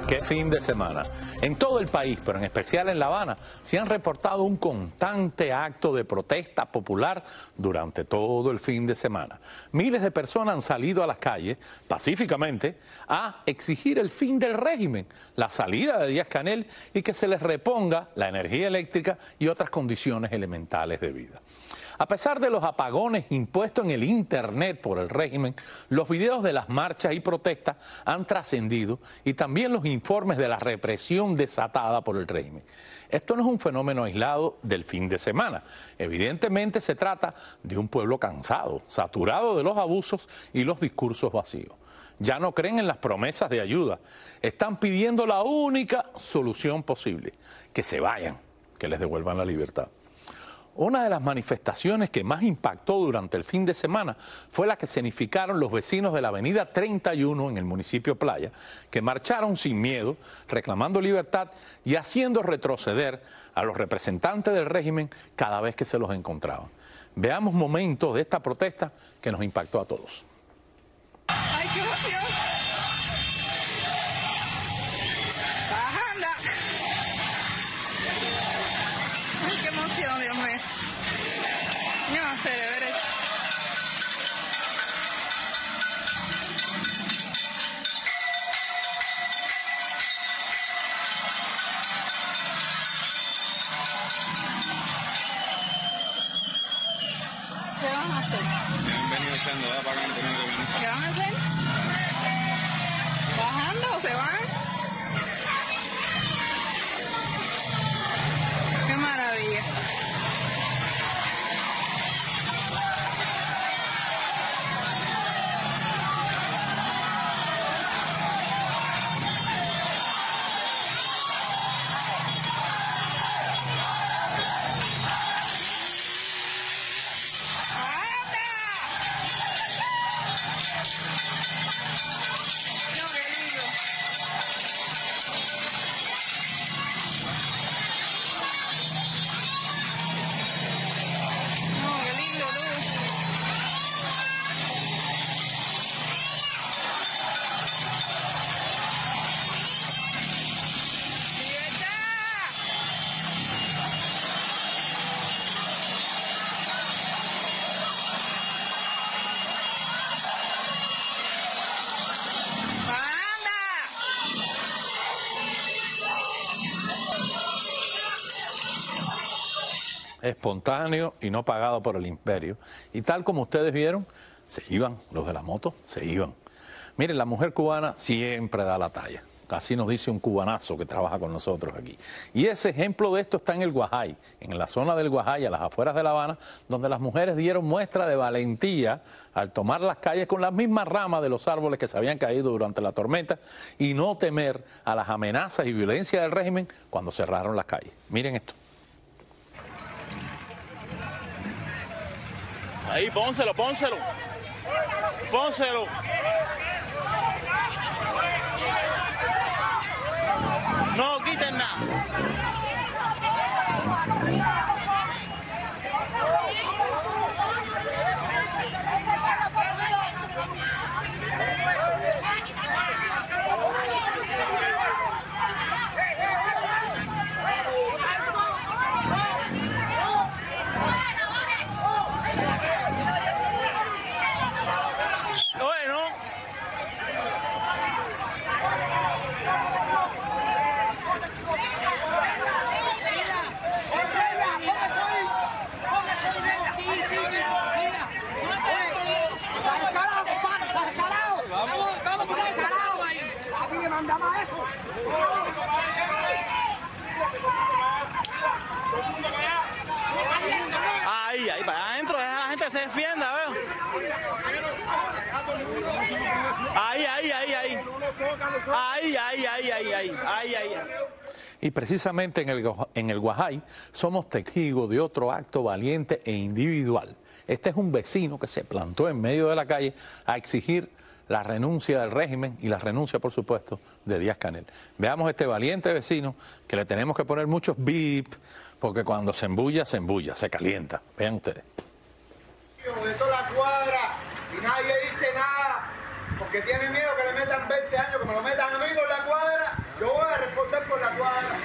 Qué fin de semana. En todo el país, pero en especial en La Habana, se han reportado un constante acto de protesta popular durante todo el fin de semana. Miles de personas han salido a las calles pacíficamente a exigir el fin del régimen, la salida de Díaz-Canel y que se les reponga la energía eléctrica y otras condiciones elementales de vida. A pesar de los apagones impuestos en el Internet por el régimen, los videos de las marchas y protestas han trascendido y también los informes de la represión desatada por el régimen. Esto no es un fenómeno aislado del fin de semana. Evidentemente se trata de un pueblo cansado, saturado de los abusos y los discursos vacíos. Ya no creen en las promesas de ayuda. Están pidiendo la única solución posible: que se vayan, que les devuelvan la libertad. Una de las manifestaciones que más impactó durante el fin de semana fue la que escenificaron los vecinos de la avenida 31 en el municipio Playa, que marcharon sin miedo, reclamando libertad y haciendo retroceder a los representantes del régimen cada vez que se los encontraban. Veamos momentos de esta protesta que nos impactó a todos. ¡Ay, qué emoción! ¡Bajanda! ¡Ay, qué emoción, Dios mío! No, se debe derecho. ¿Qué van a hacer? ¿Qué van a hacer? ¿Bajando o se van? ¡Qué maravilla! Espontáneo y no pagado por el imperio. Y tal como ustedes vieron, se iban, los de la moto, se iban. Miren, la mujer cubana siempre da la talla. Así nos dice un cubanazo que trabaja con nosotros aquí. Y ese ejemplo de esto está en el Guajay, en la zona del Guajay, a las afueras de La Habana, donde las mujeres dieron muestra de valentía al tomar las calles con las mismas ramas de los árboles que se habían caído durante la tormenta y no temer a las amenazas y violencia del régimen cuando cerraron las calles. Miren esto. Ahí, pónselo, pónselo. Pónselo. No quiten nada. Ahí, para adentro, deja a la gente se defienda, ¿veo? Ahí. Y precisamente en el Guajay somos testigos de otro acto valiente e individual. Este es un vecino que se plantó en medio de la calle a exigir la renuncia del régimen y la renuncia, por supuesto, de Díaz-Canel. Veamos este valiente vecino que le tenemos que poner muchos bip, porque cuando se embulla, se calienta. Vean ustedes. De toda la cuadra y nadie dice nada porque tiene miedo que le metan 20 años, que me lo metan a mí por la cuadra. Yo voy a responder por la cuadra.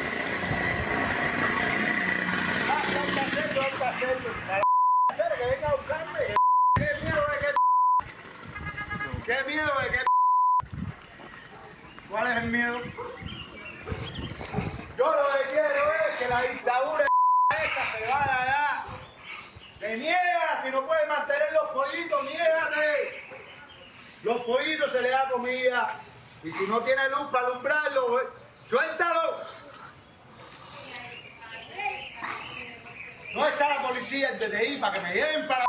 Hay que hacerlo. Que venga a buscarme. ¿Qué miedo de qué? ¿Qué miedo de qué? ¿Cuál es el miedo? Yo lo que quiero es que la dictadura esta se vaya allá. Se niega, si no puede mantener los pollitos, niégate. Los pollitos se le da comida. Y si no tiene luz para alumbrarlo, suéltalo. No está la policía, el DTI, para que me lleven para...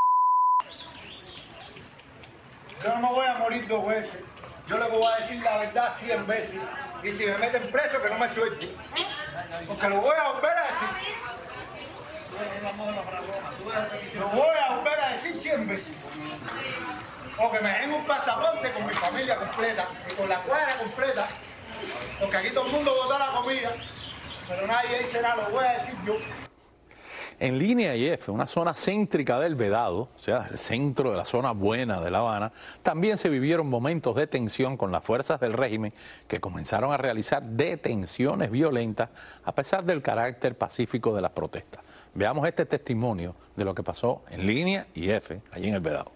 Yo no me voy a morir 2 veces. Yo le voy a decir la verdad 100 veces. Y si me meten preso, que no me suelten. Porque lo voy a volver a decir. Lo voy a volver a decir 100 veces. O que me den un pasaporte con mi familia completa y con la cuadra completa. Porque aquí todo el mundo bota la comida. Pero nadie dice nada, lo voy a decir yo. En Línea y F, una zona céntrica del Vedado, o sea, el centro de la zona buena de La Habana, también se vivieron momentos de tensión con las fuerzas del régimen que comenzaron a realizar detenciones violentas a pesar del carácter pacífico de las protestas. Veamos este testimonio de lo que pasó en Línea y F, allí en el Vedado.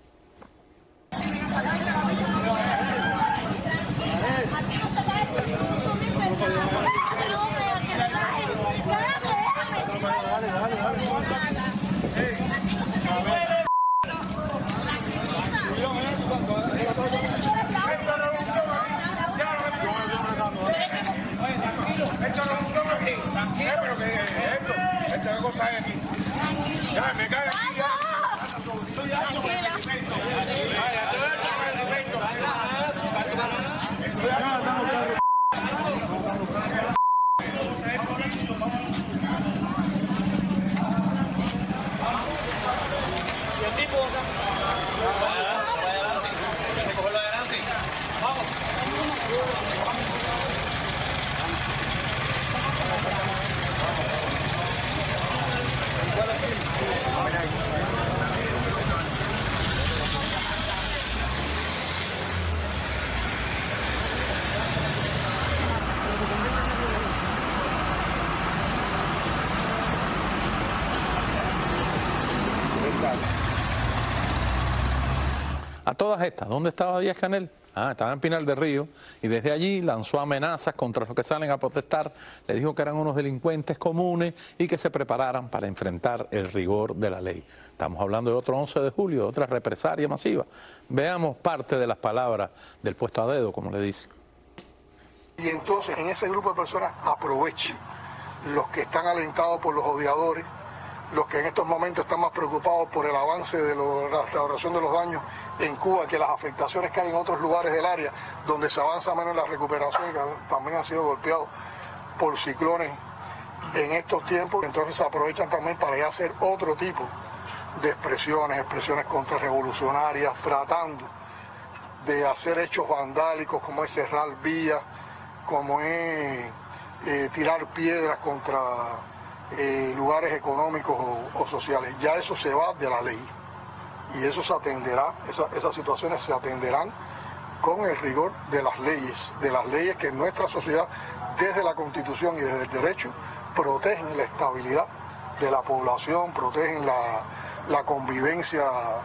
Pero que esto es cosa de aquí. Ya, me cae aquí ya. A todas estas, ¿dónde estaba Díaz-Canel? Estaba en Pinar del Río y desde allí lanzó amenazas contra los que salen a protestar. Le dijo que eran unos delincuentes comunes y que se prepararan para enfrentar el rigor de la ley. Estamos hablando de otro 11 de julio, de otra represalia masiva. Veamos parte de las palabras del puesto a dedo, como le dice. Y entonces en ese grupo de personas aprovechen los que están alentados por los odiadores, los que en estos momentos están más preocupados por el avance de la restauración de los daños en Cuba que las afectaciones que hay en otros lugares del área donde se avanza menos en la recuperación y que también han sido golpeados por ciclones en estos tiempos. Entonces se aprovechan también para ya hacer otro tipo de expresiones contrarrevolucionarias, tratando de hacer hechos vandálicos como es cerrar vías, como es tirar piedras contra lugares económicos o sociales. Ya eso se va de la ley y eso se atenderá, esas situaciones se atenderán con el rigor de las leyes que en nuestra sociedad, desde la Constitución y desde el derecho, protegen la estabilidad de la población, protegen la convivencia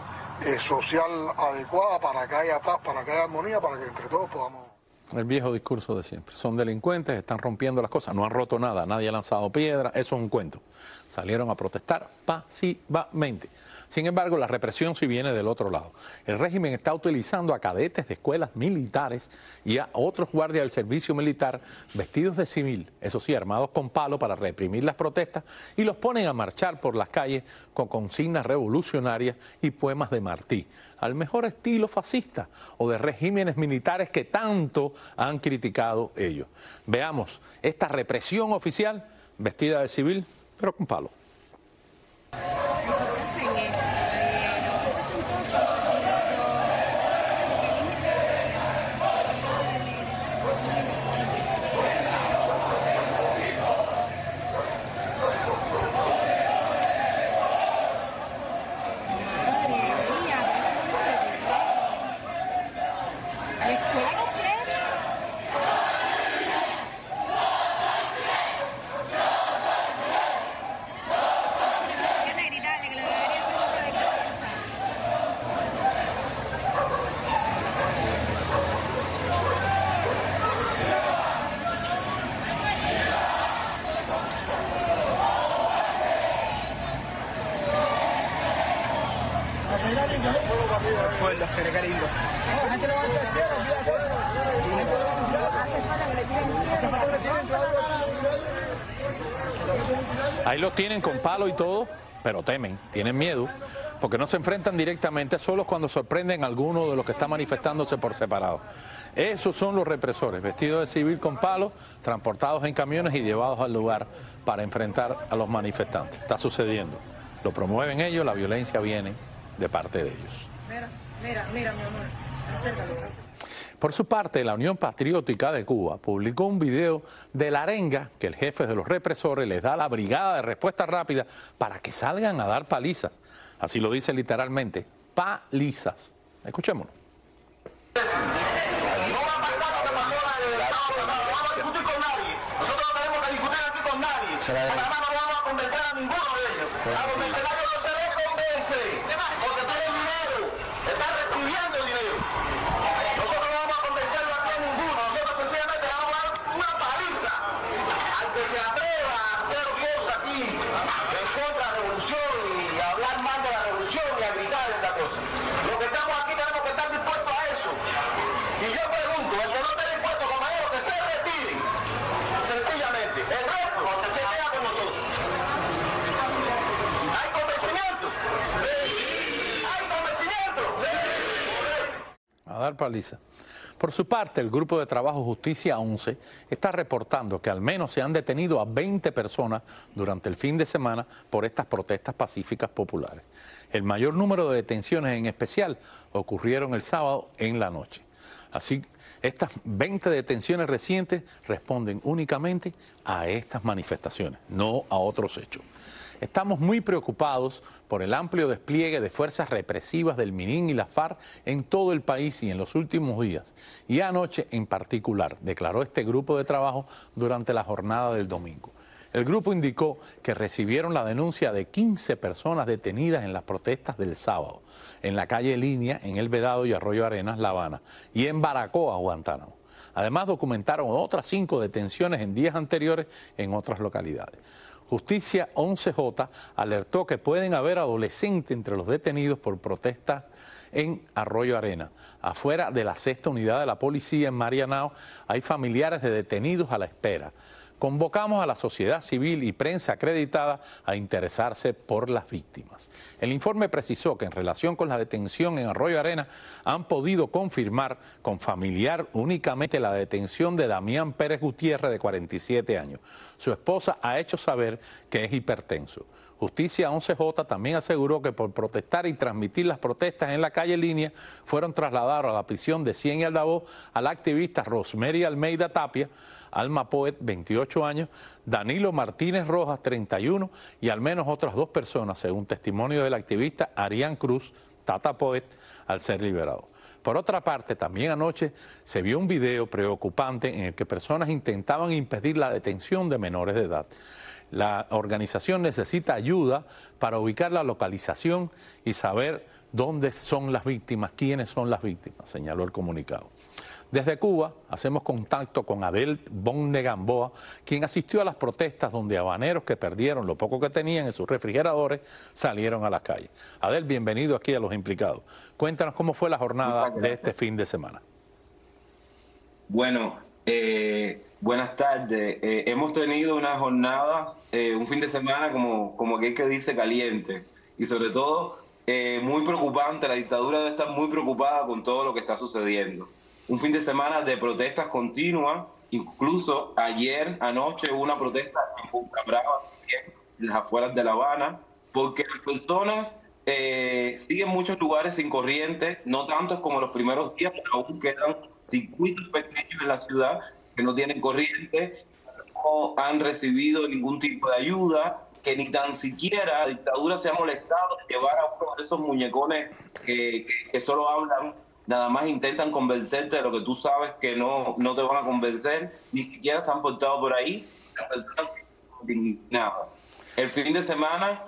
social adecuada para que haya paz, para que haya armonía, para que entre todos podamos... El viejo discurso de siempre. Son delincuentes, están rompiendo las cosas, no han roto nada, nadie ha lanzado piedra, eso es un cuento. Salieron a protestar pasivamente. Sin embargo, la represión sí viene del otro lado. El régimen está utilizando a cadetes de escuelas militares y a otros guardias del servicio militar vestidos de civil, eso sí, armados con palo para reprimir las protestas, y los ponen a marchar por las calles con consignas revolucionarias y poemas de Martí, al mejor estilo fascista o de regímenes militares que tanto han criticado ellos. Veamos esta represión oficial vestida de civil, pero con palo. los seré gringos. Ahí los tienen con palo y todo, pero temen, tienen miedo, porque no se enfrentan directamente, solo cuando sorprenden a alguno de los que está manifestándose por separado. Esos son los represores, vestidos de civil con palos, transportados en camiones y llevados al lugar para enfrentar a los manifestantes. Está sucediendo. Lo promueven ellos, la violencia viene de parte de ellos. Mira, mi amor, acércalo. Por su parte, la Unión Patriótica de Cuba publicó un video de la arenga que el jefe de los represores les da a la Brigada de Respuesta Rápida para que salgan a dar palizas. Así lo dice literalmente, palizas. Escuchémoslo. No va a pasar lo que pasó el sábado pasado. No vamos a discutir con nadie. Nosotros no tenemos que discutir aquí con nadie. Además no vamos a convencer a ninguno de ellos. A los mercenarios no se les convence. Porque tienen dinero. Están recibiendo dinero. Nosotros no vamos a convencerlo aquí a ninguno. Nosotros sencillamente vamos a dar una paliza al que se atreva a hacer Dios aquí en contra de la revolución y a hablar mal de la revolución y a gritar esta cosa. Los que estamos aquí tenemos que estar dispuestos a eso. Y yo pregunto, el que no esté dispuesto, compañero, que se retire. Sencillamente. El resto se queda con nosotros. ¿Hay convencimiento? Sí. ¿Hay convencimiento? Sí. A dar paliza. Por su parte, el Grupo de Trabajo Justicia 11 está reportando que al menos se han detenido a 20 personas durante el fin de semana por estas protestas pacíficas populares. El mayor número de detenciones en especial ocurrieron el sábado en la noche. Así, estas 20 detenciones recientes responden únicamente a estas manifestaciones, no a otros hechos. Estamos muy preocupados por el amplio despliegue de fuerzas represivas del MININ y la FARC en todo el país y en los últimos días, y anoche en particular, declaró este grupo de trabajo durante la jornada del domingo. El grupo indicó que recibieron la denuncia de 15 personas detenidas en las protestas del sábado, en la calle Línea, en El Vedado y Arroyo Arenas, La Habana, y en Baracoa, Guantánamo. Además, documentaron otras 5 detenciones en días anteriores en otras localidades. Justicia 11J alertó que pueden haber adolescentes entre los detenidos por protestas en Arroyo Arena. Afuera de la 6ª unidad de la policía en Marianao hay familiares de detenidos a la espera. Convocamos a la sociedad civil y prensa acreditada a interesarse por las víctimas. El informe precisó que en relación con la detención en Arroyo Arena han podido confirmar con familiar únicamente la detención de Damián Pérez Gutiérrez, de 47 años. Su esposa ha hecho saber que es hipertenso. Justicia 11J también aseguró que por protestar y transmitir las protestas en la calle Línea fueron trasladados a la prisión de Cien y Aldabó a la activista Rosemary Almeida Tapia, Alma Poet, 28 años, Danilo Martínez Rojas, 31, y al menos otras 2 personas, según testimonio del activista Arián Cruz, Tata Poet, al ser liberado. Por otra parte, también anoche se vio un video preocupante en el que personas intentaban impedir la detención de menores de edad. La organización necesita ayuda para ubicar la localización y saber dónde son las víctimas, quiénes son las víctimas, señaló el comunicado. Desde Cuba hacemos contacto con Adel Bonne Gamboa, quien asistió a las protestas donde habaneros que perdieron lo poco que tenían en sus refrigeradores salieron a las calles. Adel, bienvenido aquí a Los Implicados. Cuéntanos cómo fue la jornada de este fin de semana. Bueno, buenas tardes. Hemos tenido unas jornadas, un fin de semana como aquel que dice caliente, y sobre todo muy preocupante. La dictadura debe estar muy preocupada con todo lo que está sucediendo. Un fin de semana de protestas continuas, incluso ayer, anoche, hubo una protesta en Punta Brava, en las afueras de La Habana, porque las personas siguen muchos lugares sin corriente, no tantos como los primeros días, pero aún quedan circuitos pequeños en la ciudad que no tienen corriente, no han recibido ningún tipo de ayuda, que ni tan siquiera la dictadura se ha molestado en llevar a uno de esos muñecones que solo hablan, nada más intentan convencerte de lo que tú sabes que no te van a convencer, ni siquiera se han portado por ahí, las personas indignadas. El fin de semana,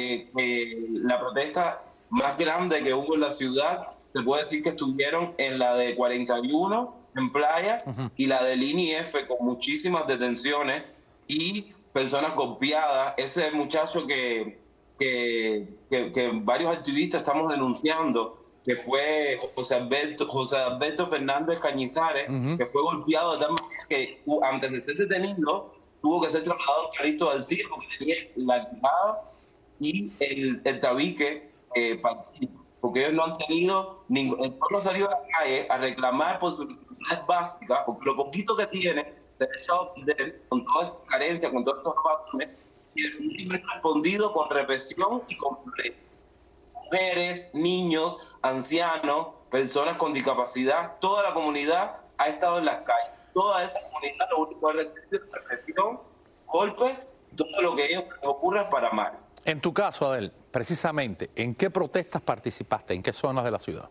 la protesta más grande que hubo en la ciudad, se puede decir que estuvieron en la de 41 en Playa y la del INIF, con muchísimas detenciones y personas golpeadas. Ese muchacho que varios activistas estamos denunciando, que fue José Alberto Fernández Cañizares, que fue golpeado de tal manera que antes de ser detenido tuvo que ser trasladado a Calixto García porque tenía la quijada y el tabique partido, porque ellos no han tenido el pueblo ha salido a la calle a reclamar por sus necesidades básicas, porque lo poquito que tiene se ha echado a perder con toda esta carencia, con todos estos patrones, y el ha respondido con represión y con violencia. Mujeres, niños, ancianos, personas con discapacidad, toda la comunidad ha estado en las calles. Toda esa comunidad lo único que ha recibido es represión, golpes, todo lo que a ellos les ocurra para mal. En tu caso, Adel, precisamente, ¿en qué protestas participaste? ¿En qué zonas de la ciudad?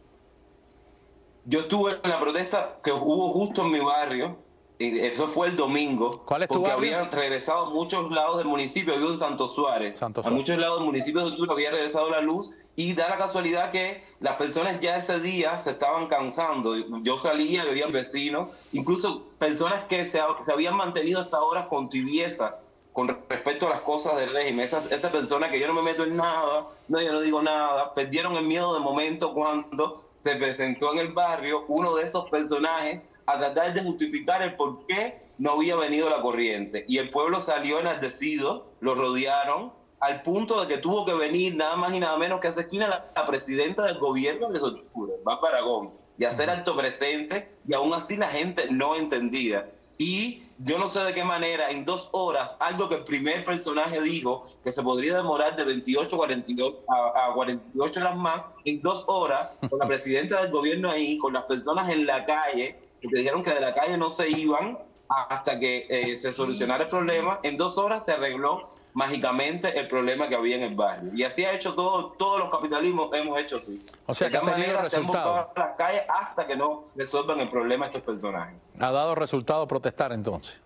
Yo estuve en la protesta que hubo justo en mi barrio. Eso fue el domingo. ¿Cuál es tu porque barrio? habían regresado a muchos lados del municipio. Vivo en Santo Suárez. A muchos lados del municipio de Honduras había regresado la luz. Y da la casualidad que las personas ya ese día se estaban cansando. Yo salía, veía vecinos, incluso personas que se habían mantenido hasta ahora con tibieza con respecto a las cosas del régimen. Esa persona que yo no me meto en nada, no, yo no digo nada, perdieron el miedo de momento cuando se presentó en el barrio uno de esos personajes a tratar de justificar el por qué no había venido la corriente. Y el pueblo salió enardecido, lo rodearon, al punto de que tuvo que venir nada más y nada menos que a esa esquina la presidenta del gobierno de Honduras, Bárbara Gómez, y hacer acto presente, y aún así la gente no entendía. Y yo no sé de qué manera, en 2 horas, algo que el primer personaje dijo, que se podría demorar de 28 a 48 horas más, en 2 horas, con la presidenta del gobierno ahí, con las personas en la calle, que te dijeron que de la calle no se iban hasta que se solucionara el problema, en 2 horas se arregló mágicamente el problema que había en el barrio. Y así ha hecho todos los capitalismos, hemos hecho así. O sea, de que qué manera se han buscado resultado. las calles hasta que no resuelvan el problema estos personajes. ¿Ha dado resultado protestar entonces?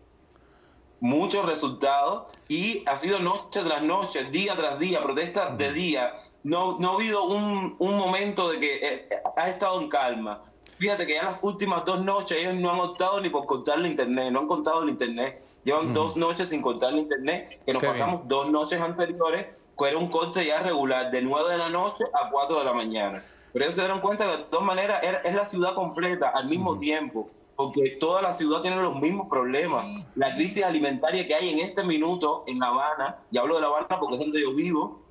Muchos resultados y ha sido noche tras noche, día tras día, protestas de día. No ha habido un momento de que ha estado en calma. Fíjate que ya las últimas 2 noches ellos no han optado ni por cortar el internet, no han cortado el internet. Llevan 2 noches sin cortar el internet, que nos pasamos 2 noches anteriores, que era un corte ya regular, de 9 de la noche a 4 de la mañana. Pero ellos se dieron cuenta que de todas maneras es la ciudad completa al mismo tiempo, porque toda la ciudad tiene los mismos problemas. La crisis alimentaria que hay en este minuto en La Habana, y hablo de La Habana porque es donde yo vivo,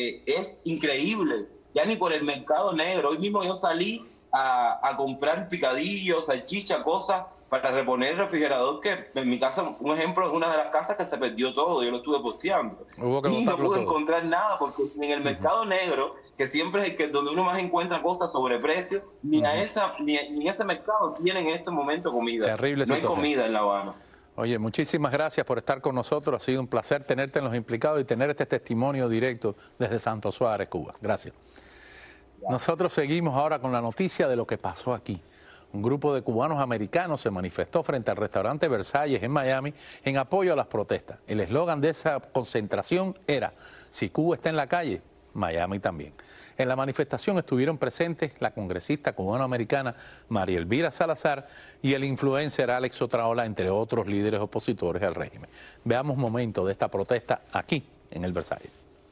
es increíble. Ya ni por el mercado negro. Hoy mismo yo salí a comprar picadillos, salchicha, cosas para reponer el refrigerador, que en mi casa, un ejemplo, es una de las casas que se perdió todo, yo lo estuve posteando. Y no pude encontrar nada, porque en el mercado negro, que siempre es el que donde uno más encuentra cosas sobre precio, ni en ese mercado tienen en este momento comida. Terrible no hay comida en La Habana. Oye, muchísimas gracias por estar con nosotros. Ha sido un placer tenerte en Los Implicados y tener este testimonio directo desde Santo Suárez, Cuba. Gracias. Nosotros seguimos ahora con la noticia de lo que pasó aquí. Un grupo de cubanos americanos se manifestó frente al restaurante Versalles en Miami en apoyo a las protestas. El eslogan de esa concentración era: si Cuba está en la calle, Miami también. En la manifestación estuvieron presentes la congresista cubano-americana María Elvira Salazar y el influencer Alex Otaola, entre otros líderes opositores al régimen. Veamos momentos de esta protesta aquí en el Versalles.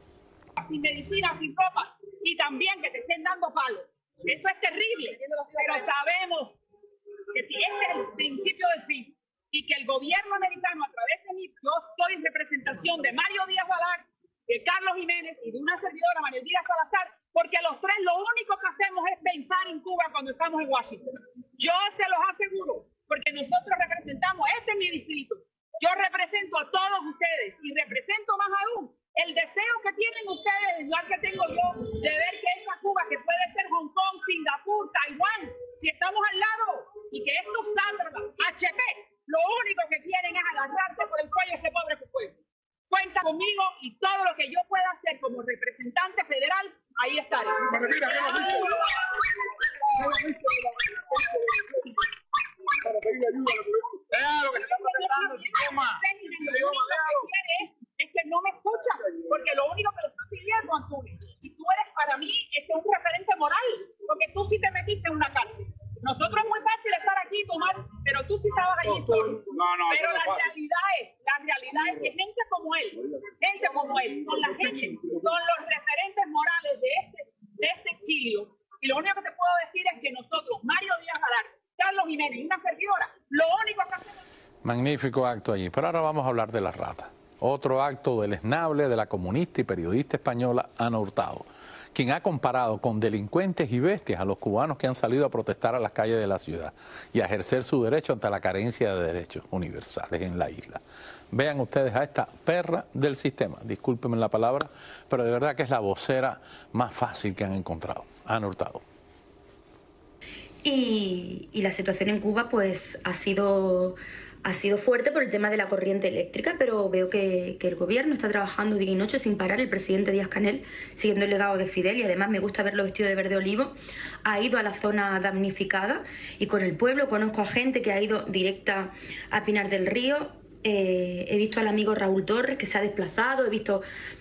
Sin medicina, sin ropa, y también que te estén dando palos. Eso es terrible, pero sabemos que este es el principio del fin y que el gobierno americano, a través de mí, yo estoy en representación de Mario Díaz Balart, de Carlos Jiménez y de una servidora, María Elvira Salazar, porque los tres lo único que hacemos es pensar en Cuba cuando estamos en Washington. Yo se los aseguro, porque nosotros representamos, este es mi distrito, yo represento a todos ustedes y represento más aún el deseo que tienen ustedes, igual que tengo yo, de ver que esa Cuba, que puede ser Hong Kong, Singapur, Taiwán, si estamos al lado, y que estos sátrapas, HP, lo único que quieren es agarrarte por el cuello a ese pobre pueblo. Cuenta conmigo y todo lo que yo pueda hacer como representante federal, ahí estaré. Es que no me escuchan, porque lo único que le estoy pidiendo, Antonio, y tú eres para mí un referente moral, porque tú sí te metiste en una cárcel. Nosotros es muy fácil estar aquí y tomar, pero tú sí estabas allí solo. Pero la realidad es que gente como él, con la gente, con los referentes morales de este exilio, Y lo único que te puedo decir es que nosotros, Mario Díaz Alar, Carlos Jiménez y una servidora, lo único que hacemos... Magnífico acto allí. Pero ahora vamos a hablar de la rata. Otro acto deleznable de la comunista y periodista española Ana Hurtado, quien ha comparado con delincuentes y bestias a los cubanos que han salido a protestar a las calles de la ciudad y a ejercer su derecho ante la carencia de derechos universales en la isla. Vean ustedes a esta perra del sistema, discúlpenme la palabra, pero de verdad que es la vocera más fácil que han encontrado. Ana Hurtado. Y la situación en Cuba pues ha sido fuerte por el tema de la corriente eléctrica, pero veo que el gobierno está trabajando día y noche sin parar. El presidente Díaz-Canel, siguiendo el legado de Fidel, y además me gusta verlo vestido de verde olivo, ha ido a la zona damnificada y con el pueblo. Conozco a gente que ha ido directa a Pinar del Río, he visto al amigo Raúl Torres que se ha desplazado, he visto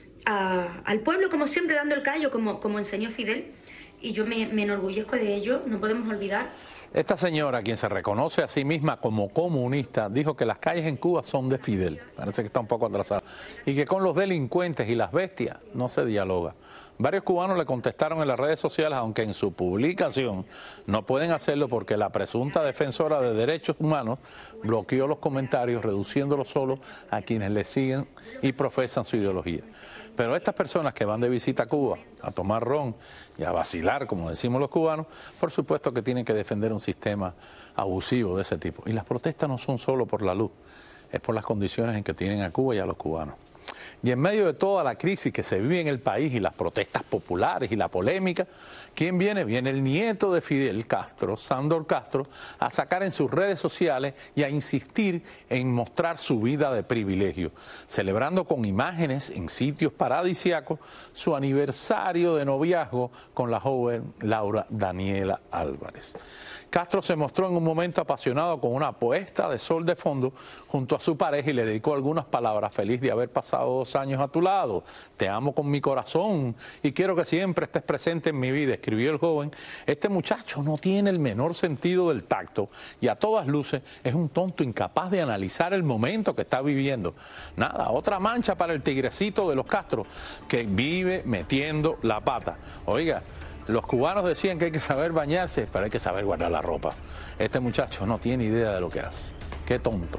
al pueblo como siempre dando el callo, como enseñó Fidel, y yo me enorgullezco de ello. No podemos olvidar. Esta señora, quien se reconoce a sí misma como comunista, dijo que las calles en Cuba son de Fidel, parece que está un poco atrasada, y que con los delincuentes y las bestias no se dialoga. Varios cubanos le contestaron en las redes sociales, aunque en su publicación no pueden hacerlo porque la presunta defensora de derechos humanos bloqueó los comentarios, reduciéndolos solo a quienes le siguen y profesan su ideología. Pero estas personas que van de visita a Cuba a tomar ron y a vacilar, como decimos los cubanos, por supuesto que tienen que defender un sistema abusivo de ese tipo. Y las protestas no son solo por la luz, es por las condiciones en que tienen a Cuba y a los cubanos. Y en medio de toda la crisis que se vive en el país y las protestas populares y la polémica, ¿quién viene? Viene el nieto de Fidel Castro, Sándor Castro, a sacar en sus redes sociales y a insistir en mostrar su vida de privilegio, celebrando con imágenes en sitios paradisíacos su aniversario de noviazgo con la joven Laura Daniela Álvarez. Castro se mostró en un momento apasionado con una puesta de sol de fondo junto a su pareja y le dedicó algunas palabras: feliz de haber pasado 2 años a tu lado, te amo con mi corazón y quiero que siempre estés presente en mi vida, escribió el joven. Este muchacho no tiene el menor sentido del tacto y a todas luces es un tonto incapaz de analizar el momento que está viviendo. Nada, otra mancha para el tigrecito de los Castro, que vive metiendo la pata. Oiga, los cubanos decían que hay que saber bañarse, pero hay que saber guardar la ropa. Este muchacho no tiene idea de lo que hace. Qué tonto.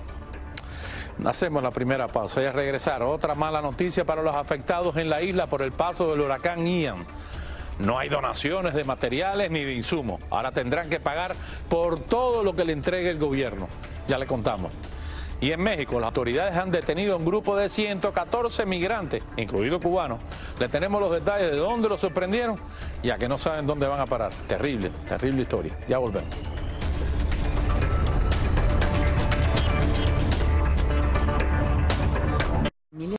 Hacemos la primera pausa y al regresar, otra mala noticia para los afectados en la isla por el paso del huracán Ian. No hay donaciones de materiales ni de insumos. Ahora tendrán que pagar por todo lo que le entregue el gobierno. Ya le contamos. Y en México, las autoridades han detenido a un grupo de 114 migrantes, incluidos cubanos. Le tenemos los detalles de dónde los sorprendieron y a que no saben dónde van a parar. Terrible, terrible historia. Ya volvemos.